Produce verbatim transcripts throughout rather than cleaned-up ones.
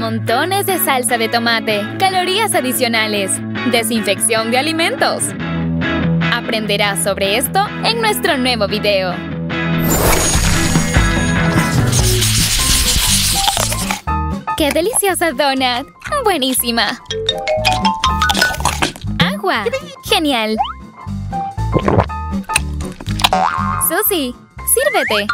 montones de salsa de tomate, calorías adicionales, desinfección de alimentos. Aprenderás sobre esto en nuestro nuevo video. ¡Qué deliciosa donut! ¡Buenísima! ¡Agua! ¡Genial! Susie, sírvete.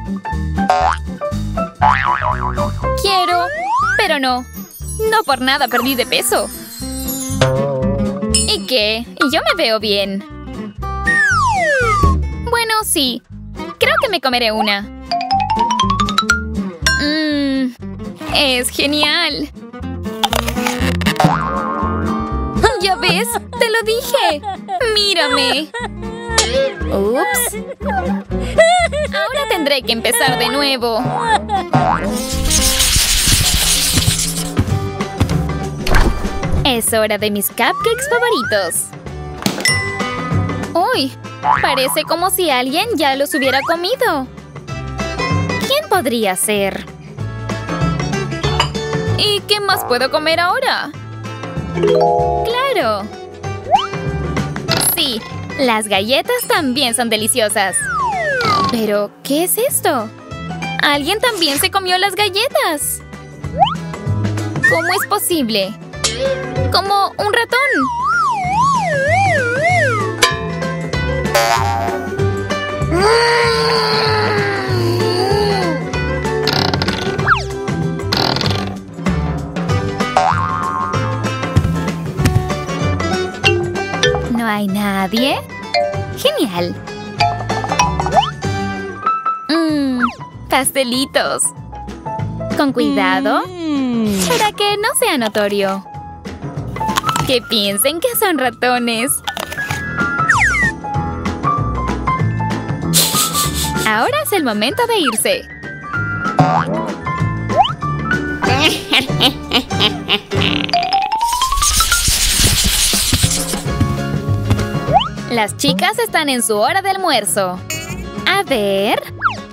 Quiero, pero no. No por nada perdí de peso. ¿Y qué? Yo me veo bien. Bueno, sí. Creo que me comeré una. Mmm, es genial. ¿Ya ves? ¡Te lo dije! ¡Mírame! ¡Ups! Ahora tendré que empezar de nuevo. Es hora de mis cupcakes favoritos. ¡Uy! Parece como si alguien ya los hubiera comido. ¿Quién podría ser? ¿Y qué más puedo comer ahora? ¡Claro! Sí, las galletas también son deliciosas. ¿Pero qué es esto? ¿Alguien también se comió las galletas? ¿Cómo es posible? ¡Como un ratón! ¿No hay nadie? ¡Genial! Mmm, pastelitos. Con cuidado, para que no sea notorio. Que piensen que son ratones. Ahora es el momento de irse. Las chicas están en su hora de almuerzo. A ver.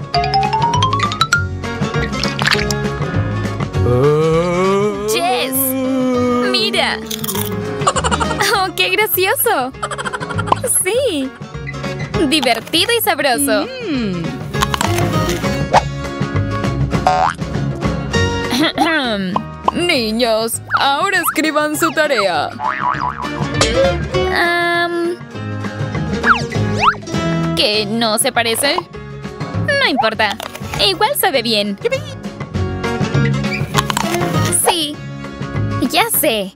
¡Jess! ¡Mira! ¡Oh, qué gracioso! ¡Sí! Divertido y sabroso. Mm. Niños, ahora escriban su tarea. Um, ¿Qué? ¿No se parece? No importa. Igual sabe bien. Sí. Ya sé.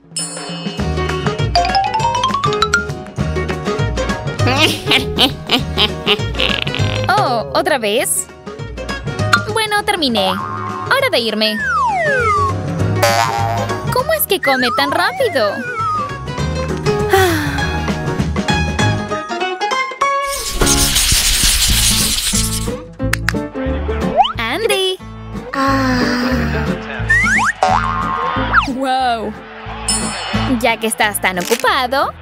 Oh, ¿otra vez? Bueno, terminé. Hora de irme. ¿Cómo es que come tan rápido? Andy. Wow. Ya que estás tan ocupado.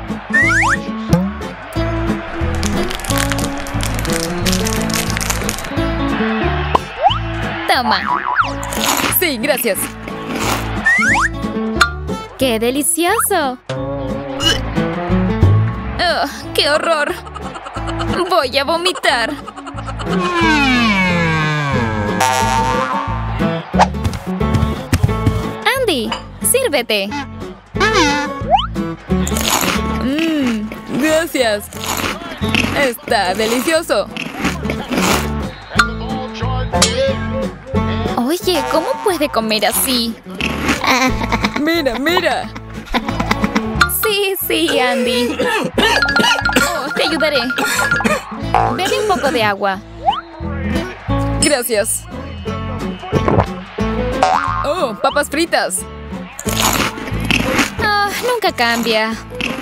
Toma. Sí, gracias. ¡Qué delicioso! ¡Oh, qué horror! Voy a vomitar. Andy, sírvete. Mmm, gracias. Está delicioso. Oye, ¿cómo puede comer así? Mira, mira. Sí, sí, Andy. Oh, te ayudaré. Bebe un poco de agua. Gracias. Oh, papas fritas. Ah, nunca cambia.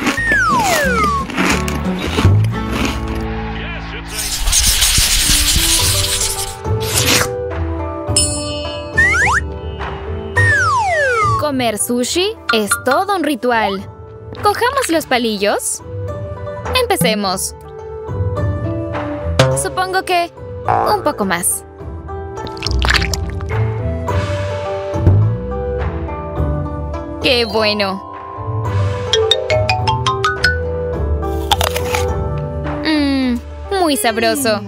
Comer sushi es todo un ritual. Cojamos los palillos. Empecemos. Supongo que un poco más. ¡Qué bueno! Mmm, muy sabroso.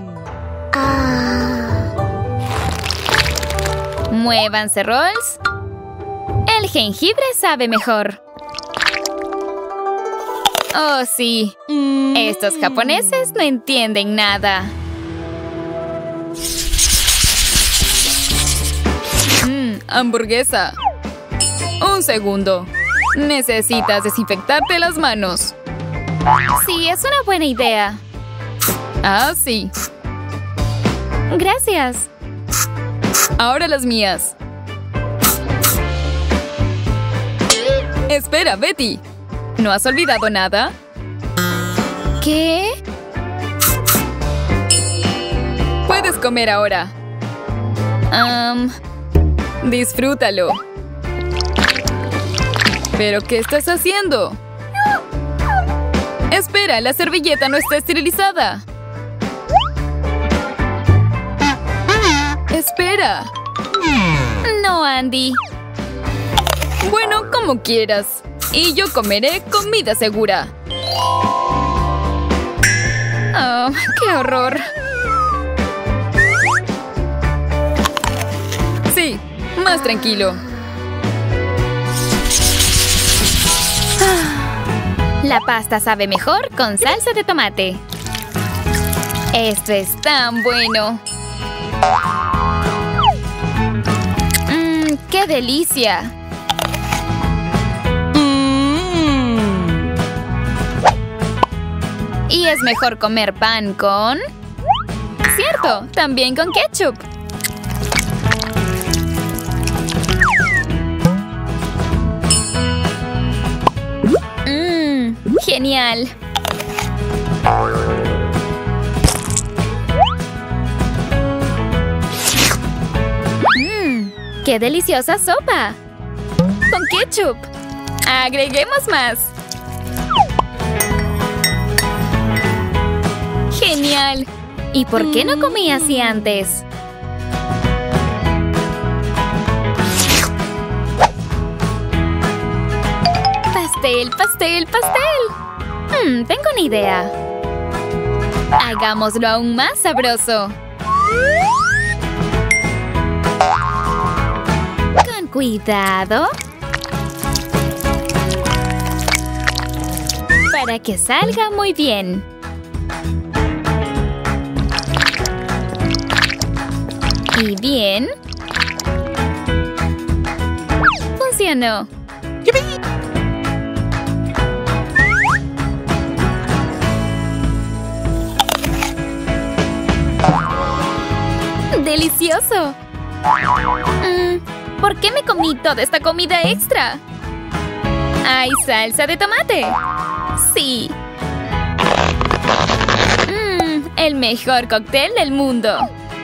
Muévanse, Rolls. El jengibre sabe mejor. Oh, sí. Estos japoneses no entienden nada. Mmm, hamburguesa. Un segundo. Necesitas desinfectarte las manos. Sí, es una buena idea. Ah, sí. Gracias. Ahora las mías. Espera, Betty. ¿No has olvidado nada? ¿Qué? Puedes comer ahora. Um, disfrútalo. ¿Pero qué estás haciendo? Espera, la servilleta no está esterilizada. Espera. No, Andy. Bueno, como quieras. Y yo comeré comida segura. Oh, qué horror. Sí, más tranquilo. La pasta sabe mejor con salsa de tomate. Esto es tan bueno. Mmm, ¡qué delicia! Mm. Y es mejor comer pan con... ¡Cierto! También con ketchup. Mmm, ¡genial! ¡Qué deliciosa sopa! ¡Con ketchup! ¡Agreguemos más! ¡Genial! ¿Y por qué no comí así antes? ¡Pastel, pastel, pastel! Hmm, tengo una idea. Hagámoslo aún más sabroso. Con cuidado. Para que salga muy bien. Y bien. Funcionó. ¡Delicioso! Mm, ¿por qué me comí toda esta comida extra? ¿Hay salsa de tomate? Sí. Mm, el mejor cóctel del mundo.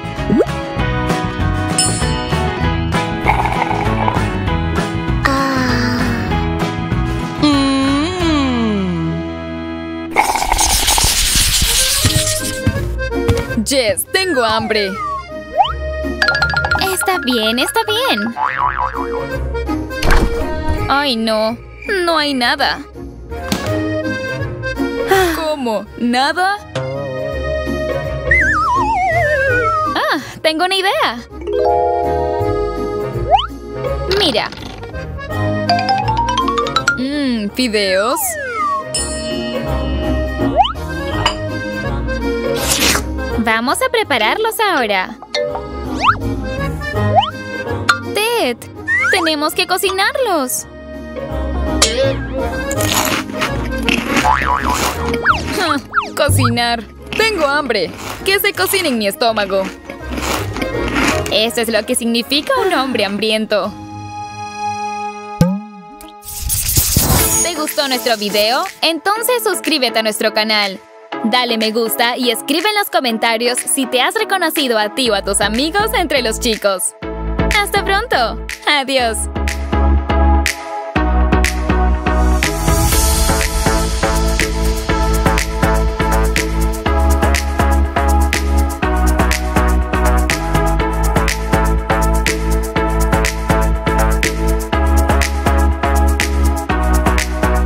Jess, tengo hambre. Está bien, está bien. Ay, no. No hay nada. ¿Cómo? ¿Nada? Ah, tengo una idea. Mira. Mmm, fideos. Vamos a prepararlos ahora. Ted, tenemos que cocinarlos. Ah, cocinar. Tengo hambre. Que se cocine en mi estómago. Eso es lo que significa un hombre hambriento. ¿Te gustó nuestro video? Entonces suscríbete a nuestro canal. Dale me gusta y escribe en los comentarios si te has reconocido a ti o a tus amigos entre los chicos. ¡Hasta pronto! ¡Adiós!